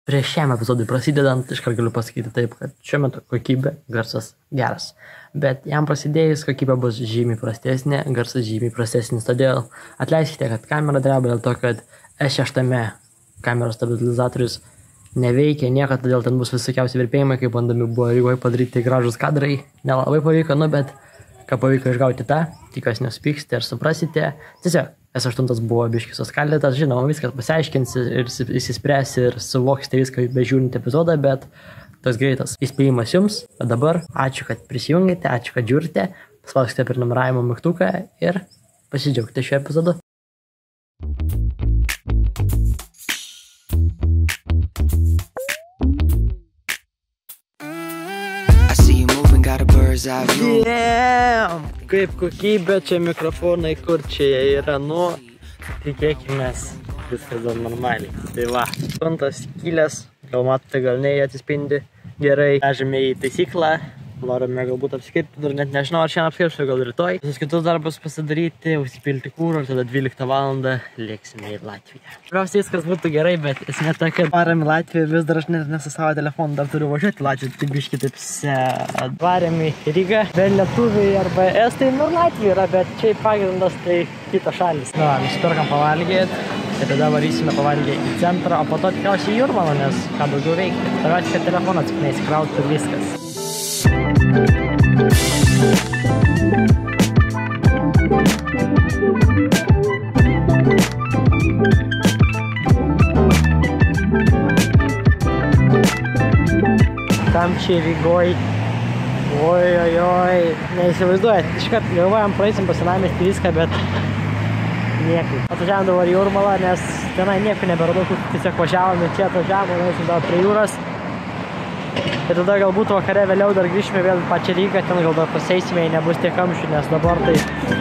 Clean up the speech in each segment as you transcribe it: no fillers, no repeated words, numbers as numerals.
Prieš šiam epizodui prasidedant, iškart galiu pasakyti taip, kad šiuo metu kokybė, garsas geras. Bet jam prasidėjus kokybė bus žymiai prastesnė, garsas žymiai prastesnis. Todėl atleiskite, kad kamera dreba dėl to, kad S6 kameros stabilizatorius neveikia niekada, todėl ten bus visokiausi virpėjimai, kaip bandami buvo Rygoje padaryti gražus kadrai. Nelabai pavyko, bet ką pavyko išgauti tą, tikiuosi nesupyksite ir suprasite. Tiesiog S8 buvo biškis suskaldytas, žinoma, viskas pasiaiškinsi ir įsispręs ir suvoksite viską bežiūrint epizodą, bet toks greitas įspėjimas jums. O dabar ačiū, kad prisijungėte, ačiū, kad žiūrite, paspauskite prenumeravimo mygtuką ir pasidžiaugite šiuo epizodu. Kaip kokybė, čia mikrofonai, kur čia yra, tikėkimės, viskas dar normaliai. Tai va, frontas skylės, gal matote, gal ne, atsispindi gerai. Vežame į taisyklą, norime galbūt apskirti, dar net nežinau, ar šiandien apskirsiu, gal rytoj. Visus kitus darbus pasidaryti, užsipilti kūro ir tada 12 valandą lėksime į Latviją. Pirmiausia, viskas būtų gerai, bet esmė ta, kad varėm į Latviją, vis dar aš nesu savo telefoną, dar turiu važiuoti į Latviją, tai biškį taip varėm į Rygą, bet lietuviai arba estai, ir Latvija yra, bet čia pagrindas tai kitos šalis. Nusipirkam pavalgyti, tai tada varysime pavalgyti į centrą, o po to tikriausiai į Jūrmalą, nes ką daugiau veikti. Svarbiausia, kad telefoną neįsikrautų ir viskas. Tam čia Rygoj, oi, neįsivaizduojat, iškart galvojam, praeisim pasinamesti viską, bet niekaip. Atvažiavom dabar į Jūrmalą, nes tenai nieko neberadau, tiesiog važiavome, čia atvažiavome, nueisim dar prie jūros. Ir tada galbūt vakare vėliau dar grįžime vėl pačią Rygą, ten gal dar paseisime, jei nebus tiek kamščių, nes dabar tai...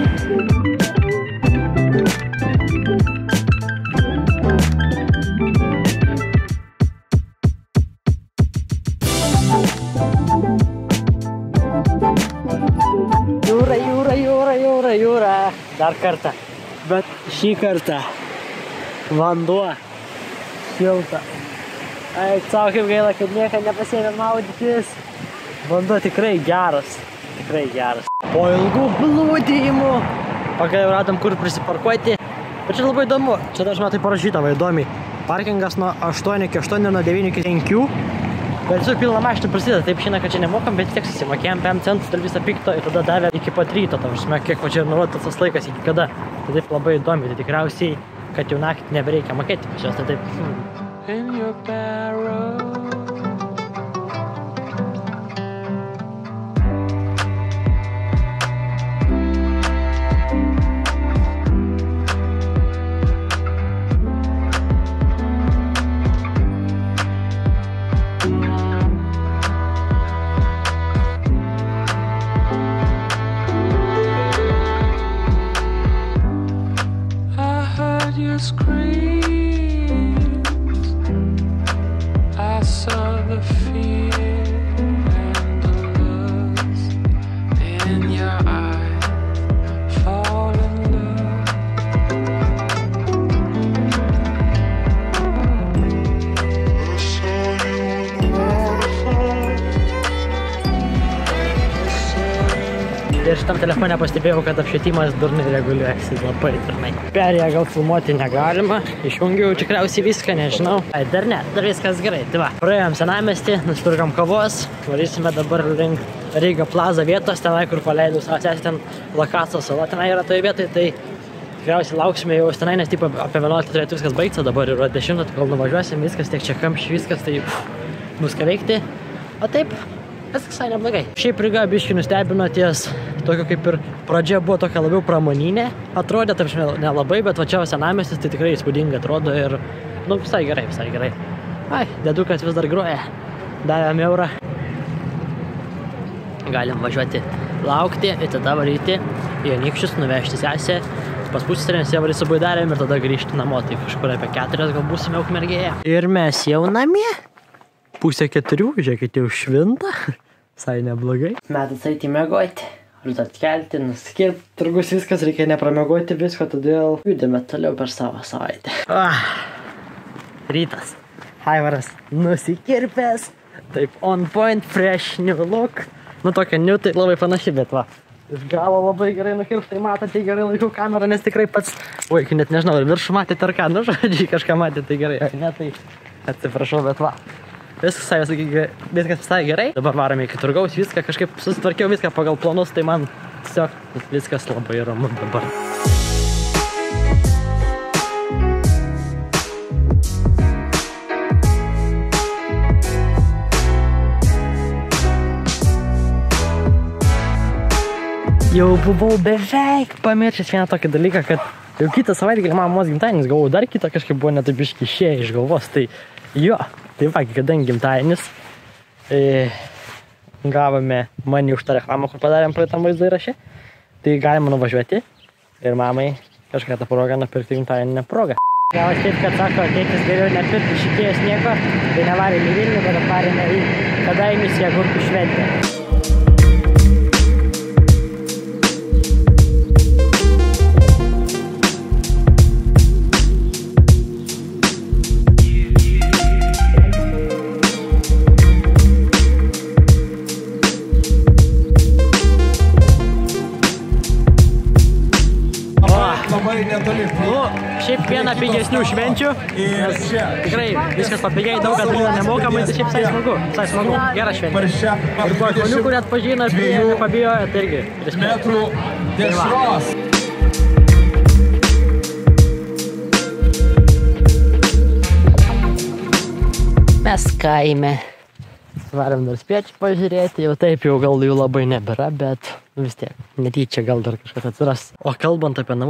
Jūra. Dar kartą. Bet šį kartą vanduo šilta. Ai, savo kaip gaila, kad niekad nepasėmė maudytis. Vanduo tikrai geras. Po ilgų blūdėjimų pagaliau radom kur prisiparkuoti. Bet čia labai įdomu. Čia dažnai tai parašyta, va įdomiai. Parkingas nuo 8 iki 8, nuo 9 iki 5. Bet visur pilna mašinų prasideda. Taip šiandien, kad čia nemokam, bet tiek susimokėjom 5 centų dėl visą pikto ir tada davė iki pat ryto. Tavšime, kiek va čia nurodytas tas laikas iki kada. Tai taip labai įdomi. Tai tikriausiai, kad jau naktį nebereikia mokėti pas jos. Tai taip... In your barrel. I heard you scream. Saw the fear and the lust in your eyes, fall in love. I saw you in the waterfall. Ir šitam telefone pastebėjau, kad apšvietimas durnai reguliuojasi labai durnai. Perėję gal filmuoti negalima, išjungiau tikriausiai viską, nežinau. Dar ne, dar viskas gerai. Tai va, praėjom senamiestį, nusipirkam kavos, varysime dabar link Ryga Plaza vietos, tenai, kur paleidau savo sesę, ten Lakaco sala tenai yra toje vietoje, tai tikriausiai lauksime jau tenai, nes tipo apie 11 turėtų viskas baigti, dabar yra 10, tai kol nuvažiuosim, viskas tiek čia kamščiai, viskas, tai bus ką veikti. O taip, viskas visai neblogai. Šiaip Ryga biškį nustebino ties tokio kaip ir pradžia buvo tokia labiau pramoninė, atrodė, taip nelabai, bet va čia senamiestis tai tikrai įspūdingai atrodo ir, visai gerai. Ai, dedukas vis dar groja, davėm eurą. Galim važiuoti laukti ir tada varyti į Anykščius, nuvežti sesę, pas pusseserę, nes jie varys su baidarėm ir tada grįžti namo, tai kažkur apie 4 gal būsime Ukmergėje. Ir mes jau namie, 3:30, žiūrėkit, jau švinta, visai neblogai. Metas eiti miegoti. Reikia atkelti, nuskirpti, turgus viskas, reikia nepramegoti visko, todėl judame toliau per savo savaitę. Rytas. Aivaras nusikirpęs. Taip, on point, fresh, new look. Nu, tokia new, tai labai panaši, bet va. Iš galo labai gerai nukirpta, tai matote gerai laikau kamerą, nes tikrai pats... Oi, net nežinau, ar viršų matėte ar ką, nu žodžiai, kažką matėte, tai gerai, ar ne, tai atsiprašau, bet va. Viskas visai gerai. Dabar varome iki turgaus, viską kažkaip susitvarkiau, viską pagal planus, tai man tiesiog viskas labai ramu dabar. Jau buvau beveik pamiršęs vieną tokį dalyką, kad jau kitą savaitgalį mamos gimtadienis, galvojau, dar kitą kažkaip buvo net taip išėję iš galvos, tai jo, tai va, kadangi gimtadienis, gavome mane už tą reklamą, kur padarėm praeitam vaizdo įraše, tai galima nuvažiuoti ir mamai kažką tą progą nupirkti gimtadieninę progą. Gavas taip, kad sako, tėtis geriau nepirkti šities nieko, tai nevarėm į Vilnių, bet atvarėme į Kėdainius į agurkų šventę. Šiaip viena pigesnių švenčių, nes tikrai viskas papigiai, daug kas būna nemokamai, tai šiaip visai smagu, gera šventė. Ir buvo žmonių, kurie atpažino, ir nepabijojo, tai irgi respekt. Mes kaime. Varam dar spėčių pažiūrėti, jau taip jau gal jų labai nebėra, bet vis tiek, netyčia gal dar kažkas atsiras. O kalbant apie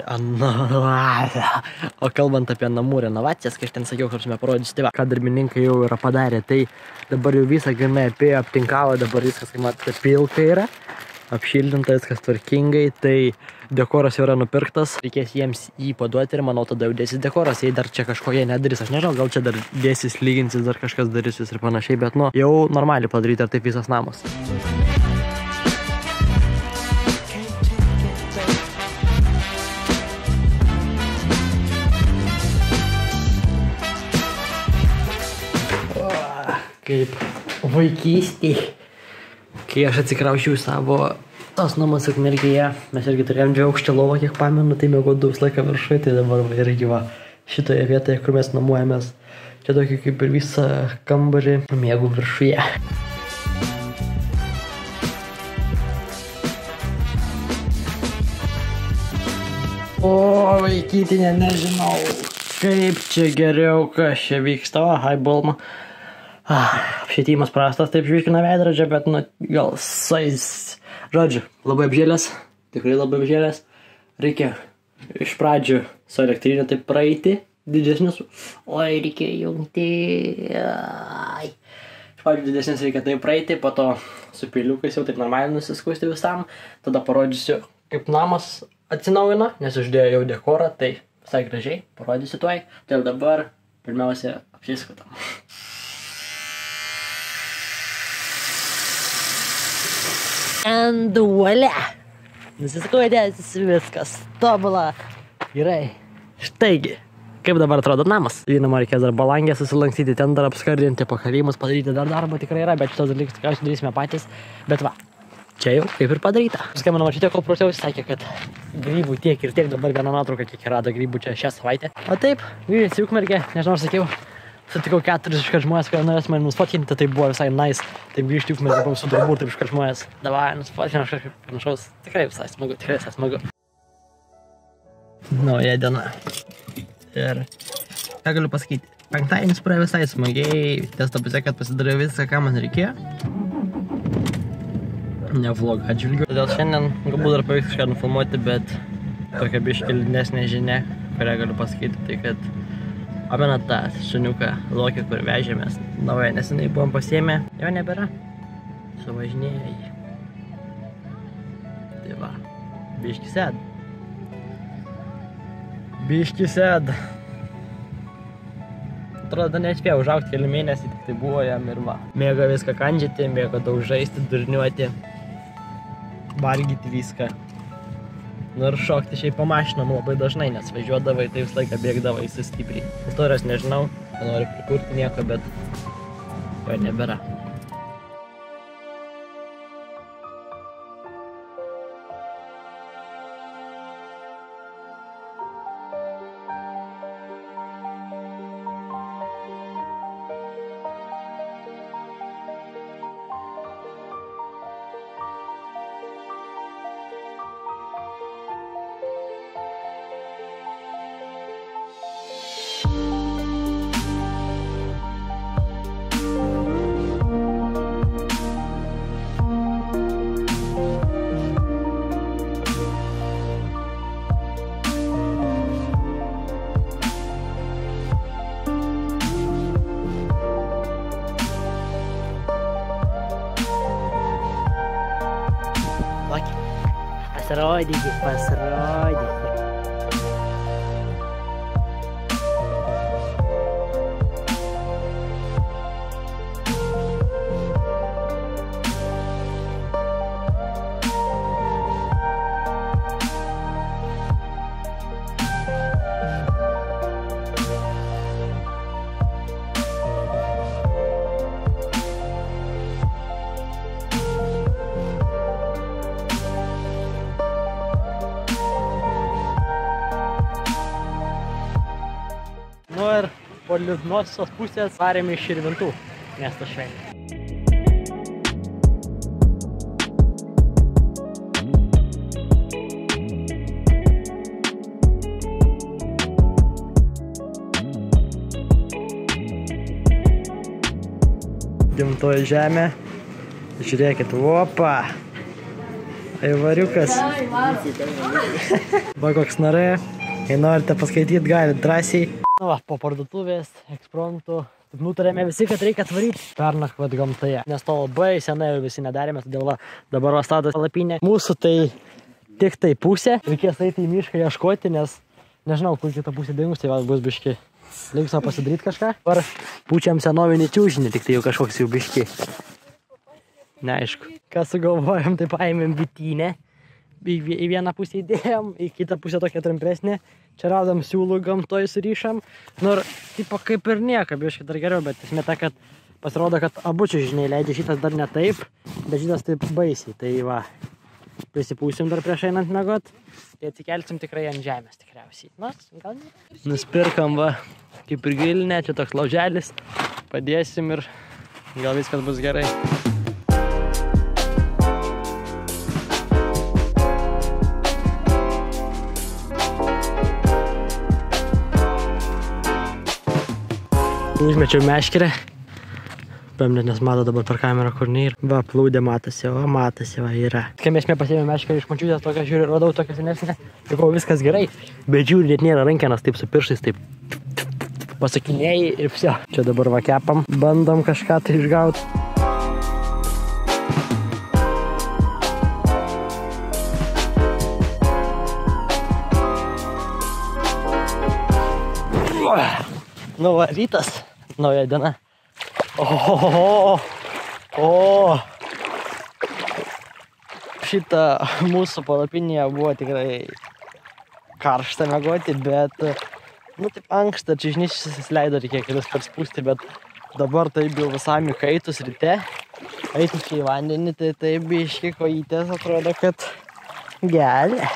namų renovacijas, kai aš ten sakiau, kad mes parodysiu, tai va, ką darbininkai jau yra padarę, tai dabar jau visą gana apėjo, aptinkavo, dabar viskas, kaip matote, pilka yra, apšildinta, viskas tvarkingai, tai dekoras jau yra nupirktas, reikės jiems jį paduoti ir manau tada jau dėsis dekoras, jei dar čia kažko jie nedarys, aš nežinau, gal čia dar dėsis, lyginsis, dar kažkas darysis ir panašiai, bet nu, jau normaliai padaryti ar taip visas namas. Kaip vaikystėj, kai aš atsikraušiau savo tos namus Ukmergėje, mes irgi turėjom 2 aukštę lovą, kiek pamenu, tai miegodavau visą laiką viršuj, tai dabar irgi va šitoje vietoje, kur mes nuomojamės, čia tokį kaip ir visą kambarį miegu viršuje. O, vaikytinė, nežinau, kaip čia geriau, kas čia vyksta, hai Bulma. Apšvietimas prastas, taip žvilkina veidrodžio, bet nu gal sais. Žodžiu, labai apžėlęs, tikrai labai apžėlęs. Reikia iš pradžių su elektrinė taip praeiti, didesnius. Oi, reikia jungti. Iš pradžių didesnis reikia taip praeiti, po to su peiliukais jau taip normaliai nusiskusti visam. Tada parodžiusiu, kaip namas atsinaujina, nes uždėjo jau dekorą, tai visai gražiai, parodysiu tuoj. Tai dabar pirmiausia apsiskutam. And voila! Nusiskudęs, viskas tobula. Gerai. Štaigi, kaip dabar atrodo namas? Žinoma, reikės dar balangę susilankstyti, ten dar apskardinti, pakalimus padaryti, dar darbo tikrai yra, bet šitos dalykus tikriausiai darysime patys. Bet va, čia jau kaip ir padaryta. Skambino mačiutė, kol prūsiausi, sakė, kad grybų tiek ir tiek, dabar vieną nuotrauką, kiek rado grybų čia šią savaitę. O taip, grįžęs į Ukmergę, nežinau, ar sakiau, sutikau 4 iškart žmonės, kurie norės mane nusfotkinti, tai buvo visai nice. Taip grįžti į Ukmergę, buvau su darbu, taip iškart žmonės. Davai, nusfotkinu, aš kažkaip panašaus. Tikrai visai smagu. Nauja diena. Ir ką galiu pasakyti? Penktadienis praėjo visai smagiai, testo pasakė, kad pasidariau viską, ką man reikėjo. Ne vlogą atžvilgiu. Todėl šiandien galbūt dar pavyks kažką nufilmuoti, bet tokia biškį liūdnesnė žinia, kurią galiu pasakyti, tai kad pamenat tą šuniuką Lokį, kur vežėmės naują, nesenai buvom pasiėmę, jo nebėra. Suvažinėja jį. Tai va, biškį sėd. Biškį sėd. Atrodo, nespėjo užaugti keli mėnesį, tik tai buvo jam ir va. Mėgo viską kandžioti, mėgo daug žaisti, durniuoti, valgyti viską. Nu ir šokti šiaip pamašinom labai dažnai, nes važiuodavai, tai visą laiką bėgdavai stipriai. Istorijos nežinau, nenoriu prikurti nieko, bet jo nebėra. Pasirodykit. Nu ir po liūdnosios pusės varėme iš Širvintų miesto šventę. Gimtoji žemė. Žiūrėkit, opa. Aivariukas. Va koks norė. Jei norite paskaityti, galite drąsiai. Nu va, po parduotuvės, ekspromtų, taip nutarėme visi, kad reikia atvaryti pernakvot gamtoje. Nes to labai senai jau visi nedarėme, todėl va, dabar va statos palapinė. Mūsų tai tik tai pusė. Reikės eiti į mišką ieškoti, nes nežinau, kur kita pusė dingus, tai va bus biški linksma pasidaryti kažką. Dabar pučiam senovinį čiūžinį, tik tai jau kažkoks jau biški. Neaišku. Ką sugalvojom, tai paėmėm bitynę. Į vieną pusę įdėjom, į kitą pusę tokia trumpesnė. Čia radom siūlų gamtoj surišam. Nu ir tipo kaip ir nieko, biškai dar geriau, bet esmė ta, kad pasirodo, kad abu čiužiniai leidžia, šitas dar ne taip, bet šitas taip baisiai. Tai va, prisipūsim dar prieš einant miegot, tai atsikelsim tikrai ant žemės tikriausiai. Nors, gal ne. Nuspirkam va, kaip ir gilinė, čia toks lauželis, padėsim ir gal viskas bus gerai. Užmečiau meškerę. Paimnet, nes mato dabar per kamerą, kur nėra. Va, plūdė matosi, va, yra. Kai mes pasėmėm meškerę iš mačiutės, tokią žiūrį, radau tokią senesnę. Sakau, viskas gerai, bet žiūrį, net nėra rankenas, taip su pirštais, taip pasakinėjai ir vsio. Čia dabar va kepam, bandom kažką tai išgauti. Nu va, rytas, nauja diena. Šitą mūsų palapinėje buvo tikrai karšta miegoti, bet nu taip ankšta, čiužnys leido, reikėjo kelis parspūsti, bet dabar taip jau visam įkaitus ryte. Eitus į vandenį, tai taip biški kojytės atrodo, kad gelia.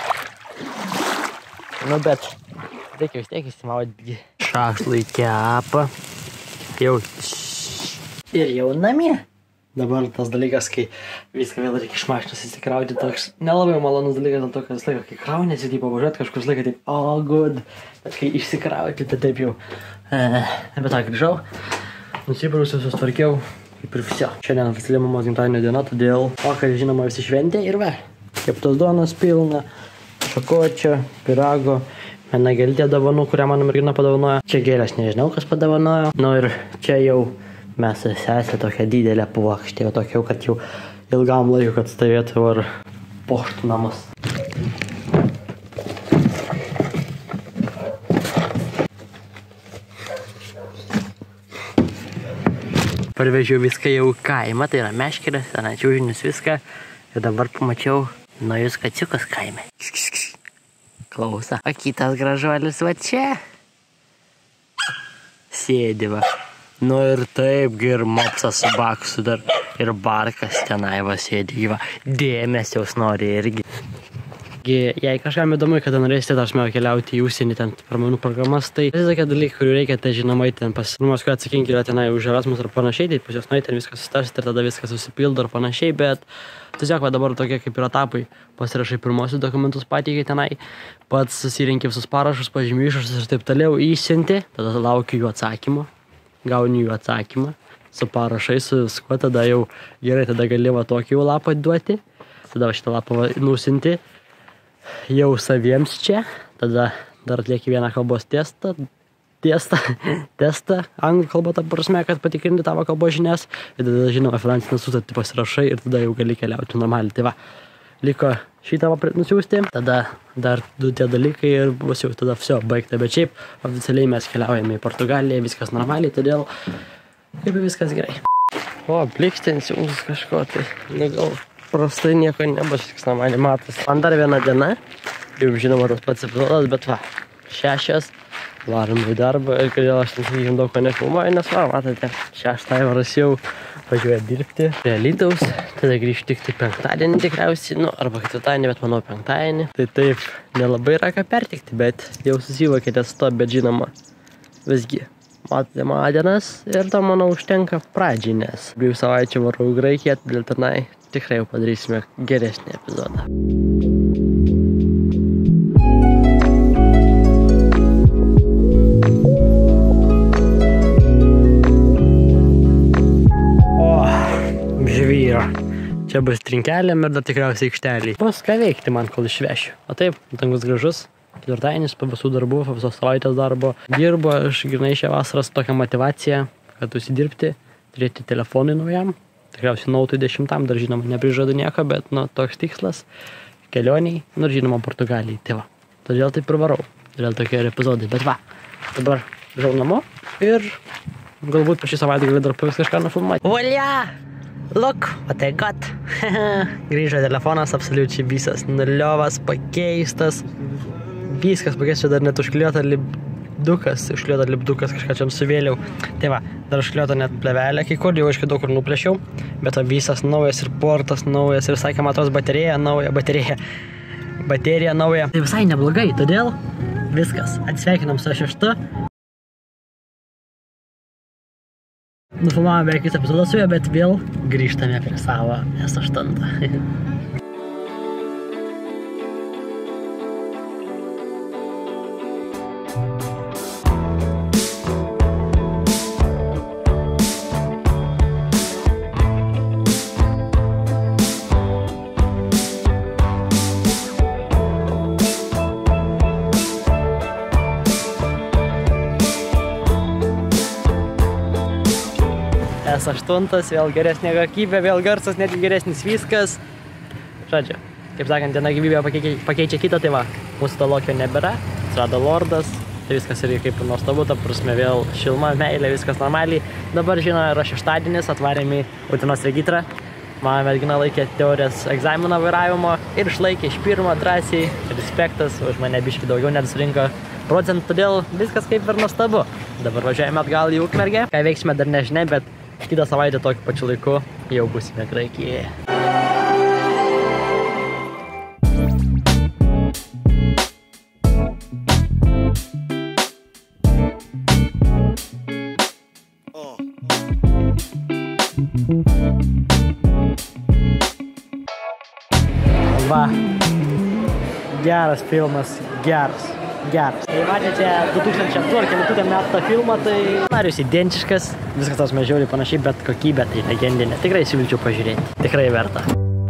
Nu bet reikia vis tiek įsimaudyti. Šašlai kepa. Jau. Ir jau namie. Dabar tas dalykas, kai viską vėl reikia iš mašinos įsikrauti, toks nelabai malonus dalykas, dėl to, kad visą laiką, kai kraunėsi, taip pavažiuoti kažkur laiką, taip, oh good. Bet kai išsikrauti, tai taip jau. Bet tą grįžau. Nusiprausiu, sustvarkiau. Kaip ir visio. Šiandien oficialiai mamos gimtadienio diena, todėl vakar žinoma visi šventė ir va. Keptos duonos pilna, šakočio, pirago. Viena gėlytė dovanų, kurią mano mergina padovanojo. Čia gėlės nežinau, kas padovanojo. Nu ir čia jau mes sesė tokia didelė puokštė, jau tokia, kad jau ilgam laiku, kad stovėtų ir poštų namus. Parvežiau viską jau kaimą, tai yra meškerės, čiužinius viską. Ir dabar pamačiau naujus kaciukas kaime. klauso. O kitas gražuolis va čia. Sėdi va. Nu ir taip, ir mopsas su baksu dar. Ir barkas tenai va sėdi, va. Dėmesiaus nori irgi. Jei kažkam įdomu, kada norėsite keliauti į užsienį ten per mainų programas, tai tokie dalykai, kurių reikia, tai žinoma, ten pas numas, kurie atsakingi yra tenai už Erasmus ar panašiai, tai pas jos nueiti, ten viskas sustarsit ir tada viskas susipildo ar panašiai, bet tiesiog va dabar tokie kaip ir etapai, pasirašai pirmosius dokumentus pateikai tenai, pats susirinki visus parašus, pažymių išrašus ir taip toliau, įsiunti, tada laukiu jų atsakymo, gauni jų atsakymą, su parašai, su viskuo, tada jau gerai, tada gali va tokį jau lapą duoti, tada va šitą lapą nusinti. Jau saviems čia, tada dar atlieki vieną kalbos testą, anglų kalbą ta prasme, kad patikrinti tavo kalbos žinias, ir tada, žinoma, finansinę sutartį pasirašai ir tada jau gali keliauti normaliai. Tai va, liko šitą nusiųsti, tada dar 2 tie dalykai ir bus jau tada viso baigta, bet šiaip oficialiai mes keliaujame į Portugaliją, viskas normaliai, todėl kaip ir viskas gerai. O, blikstins jums kažko, tai gal prastai nieko nebus, tik normaliai matas. Man dar viena diena, jau žinoma tas pats epizodas, bet va, 6, varom į darbą ir kodėl aš ten daug ko nefilmuoju, nes va, matote, 6 varas jau važiuoja dirbti prie Alytaus, tada grįžti tik tai penktadienį tikriausiai, nu, arba ketvirtadienį, bet manau penktadienį. Tai taip, nelabai yra ką pertikti, bet jau susivokėte su to, bet žinoma, visgi. Matote mano dienas ir to, manau, užtenka pradžiai, nes 2 savaičių varau į Graikiją, dėl tenai tikrai jau padarysime geresnį epizodą. O, žvyro. Čia bus trinkelėm ir dar tikriausiai aikšteliai. Bus ką veikti man, kol išvešiu. O taip, dangus gražus. Ketvirtadienis po visų darbų, po visos savaitės darbo. Dirbu aš grynai šią vasarą su tokia motyvacija, kad užsidirbti, turėti telefonui naujam. Tikriausiai Nautui 10, dar žinoma, neprižadu nieko, bet nu, toks tikslas kelioniai, nu ir žinoma Portugalijai. Tai va, todėl taip ir varau, todėl tokie ir epizodai. Bet va, dabar žau namo ir galbūt po šį savaitgalį dar pavyks kažką nufilmuoti. Volia! Look, what I got! Grįžo telefonas, absoliučiai visas nuliovas, pakeistas. Viskas pakeistas, dar net užklijuota lipdukas, kažką čia suvėliau. Tai va, dar užklijuota net plevelė, kai kur jau aiškiai daug kur nuplėšiau, bet va, visas naujas ir portas naujas ir sakė, matos, baterija nauja. Tai visai neblogai, todėl viskas, atsveikinam su 6. Nufilmavome beveik visą epizodą su juo, bet vėl grįžtame prie savo S8. S8, vėl geresnė kokybė, vėl garsas, netgi geresnis viskas. Žodžiu, kaip sakant, viena gyvybė pakeičia kitą, tai va, mūsų to lokio nebėra, atsirado Lordas, tai viskas irgi kaip nuostabu, ta prasme vėl šilma, meilė, viskas normaliai. Dabar, žinoma, yra šeštadienis, atvarėm į Utenos regitrą. Mano mergina laikė teorijos egzaminą vairavimo ir išlaikė iš pirmo drąsiai, respektas, už mane biškį daugiau net surinko procentų, todėl viskas kaip ir nuostabu. Dabar važiuojame atgal į Ukmergę, ką veiksime dar nežinia, bet kitą savaitę tokiu pačiu laiku jau būsime Graikijoje. Va, geras filmas, geras. Tai matėte 2002 ar kelių metų tą filmą, tai scenarius identiškas, viskas tas mažiau panašiai, bet kokybė tai legendinė. Tikrai siūlyčiau pažiūrėti, tikrai verta.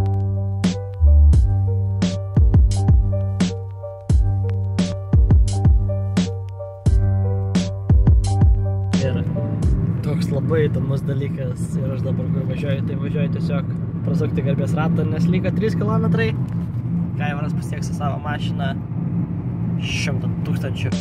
Ir toks labai įdomus dalykas, ir aš dabar kur važiuoju, tai važiuoju tiesiog prasukti garbės ratą, nes liko 3 kilometrai. Kaivaras pasieks savo mašiną 100 000.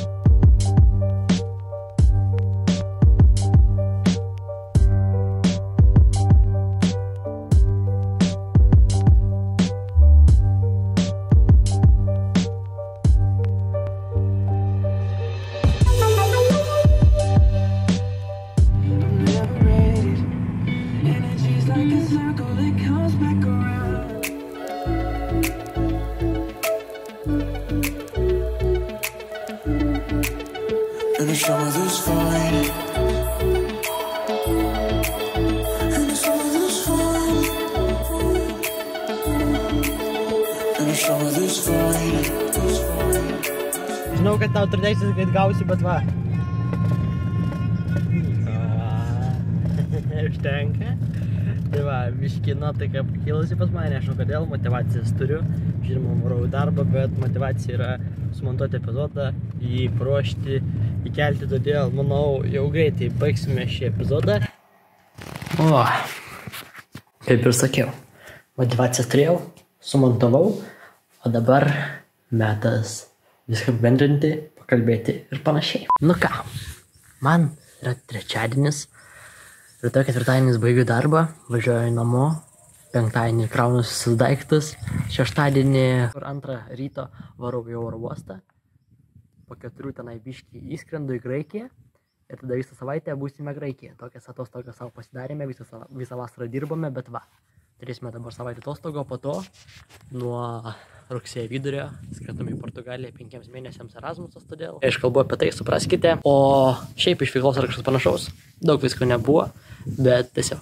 Žinau, kad tau tradicijas greit gausi, bet va. Užtenka. Tai va, biškina tai kaip kilusi pas mane, nežinau kodėl, motivacijas turiu. Žinoma, varau į darbą, bet motivacija yra sumontuoti epizodą, jį paruošti, įkelti, todėl, manau, jau greitai baigsime šį epizodą. O, kaip ir sakiau, motivacijas turėjau, sumontavau, o dabar metas viską bendrinti, pakalbėti ir panašiai. Nu ką, man yra trečiadienis, rytoj ketvirtadienis baigiu darbą, važiuoju namo, penktadienį kraunu visus daiktus, šeštadienį kur 2 ryto varau į oro uostą, po 4 tenai biškį įskrendu į Graikiją ir tada visą savaitę būsime Graikiją. Tokias atostogas savo pasidarėme, visą vasarą dirbome, bet va, turėsime dabar savaitę atostogų, po to nuo rugsėjo vidurio skridome į Portugaliją 5 mėnesiams Erasmusas, todėl aš kalbu apie tai, supraskite. O šiaip iš veiklos ar kažkas panašaus, daug visko nebuvo, bet tiesiog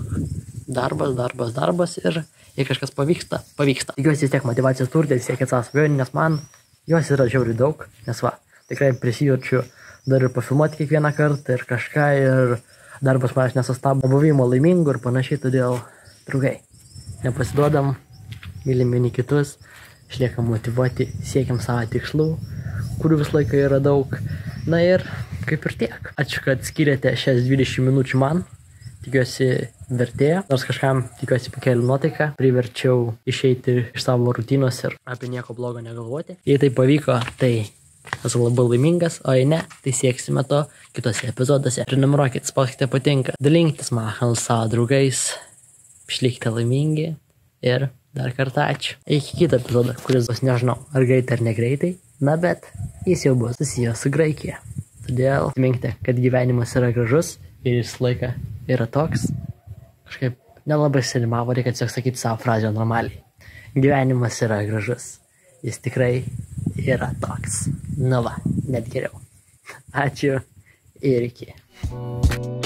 darbas ir jei kažkas pavyksta. Tikiuosi vis tiek motivacijos turite, siekit savo svajonių, nes man jos yra žiauriai daug, nes va, tikrai prisijaučiu dar ir pafilmuoti kiekvieną kartą ir kažką, ir darbas manęs nesustabdo buvimo laimingu ir panašiai, todėl, draugai, nepasiduodam, mylim vieni kitus, išliekam motyvuoti, siekiam savo tikslų, kurių vis laiką yra daug. Na ir kaip ir tiek. Ačiū, kad skiriate šias 20 minučių man. Tikiuosi vertėjo, nors kažkam tikiuosi pakeliu nuotaiką, priverčiau išeiti iš savo rutinos ir apie nieko blogo negalvoti. Jei tai pavyko, tai esu labai laimingas, o jei ne, tai sieksime to kitose epizoduose. Prenumeruokit, spauskite patinka, dalinkitės mano kanalu savo draugais, išlikite laimingi ir dar kartą ačiū. Iki kito epizodo, kuris bus nežinau, ar greitai ar negreitai, na bet jis jau bus susijęs su Graikija. Todėl atminkite, kad gyvenimas yra gražus ir jis laiką yra toks, kažkaip nelabai silimavo, reikia tiesiog sakyti savo frazę normaliai. Gyvenimas yra gražus, jis tikrai yra toks. Na va, net geriau. Ačiū ir iki.